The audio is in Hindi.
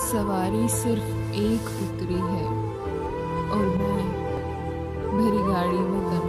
सवारी सिर्फ एक उतरी है और मैं भरी गाड़ी में